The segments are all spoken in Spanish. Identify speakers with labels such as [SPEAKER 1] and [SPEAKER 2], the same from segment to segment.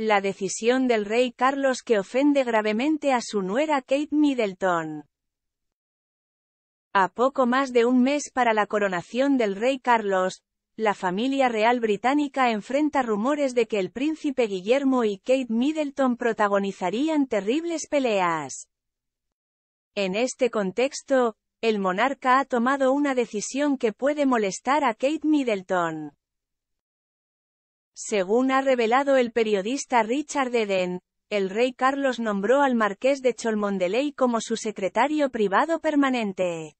[SPEAKER 1] La decisión del rey Carlos que ofende gravemente a su nuera Kate Middleton. A poco más de un mes para la coronación del rey Carlos, la familia real británica enfrenta rumores de que el príncipe Guillermo y Kate Middleton protagonizarían terribles peleas. En este contexto, el monarca ha tomado una decisión que puede molestar a Kate Middleton. Según ha revelado el periodista Richard Eden, el rey Carlos nombró al marqués de Cholmondeley como su secretario privado permanente.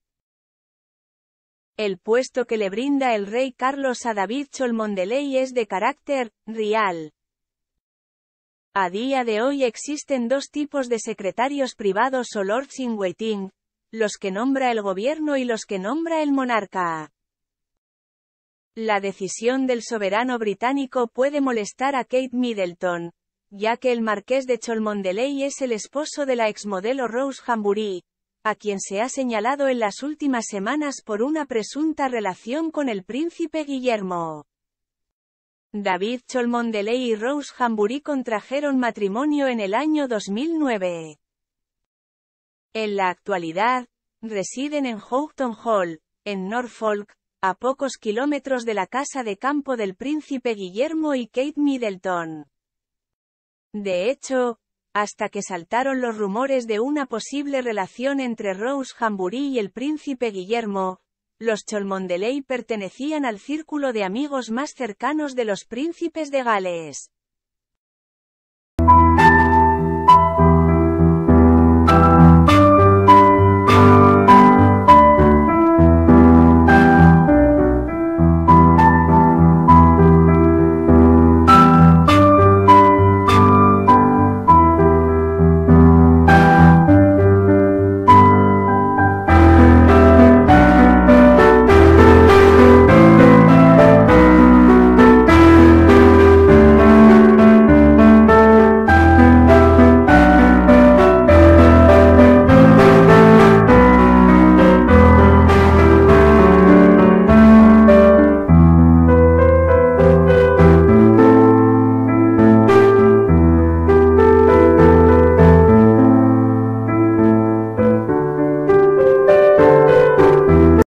[SPEAKER 1] El puesto que le brinda el rey Carlos a David Cholmondeley es de carácter real. A día de hoy existen dos tipos de secretarios privados o lords in waiting, los que nombra el gobierno y los que nombra el monarca. La decisión del soberano británico puede molestar a Kate Middleton, ya que el marqués de Cholmondeley es el esposo de la exmodelo Rose Hambury, a quien se ha señalado en las últimas semanas por una presunta relación con el príncipe Guillermo. David Cholmondeley y Rose Hambury contrajeron matrimonio en el año 2009. En la actualidad, residen en Houghton Hall, en Norfolk, a pocos kilómetros de la casa de campo del príncipe Guillermo y Kate Middleton. De hecho, hasta que saltaron los rumores de una posible relación entre Rose Hambury y el príncipe Guillermo, los Cholmondeley pertenecían al círculo de amigos más cercanos de los príncipes de Gales.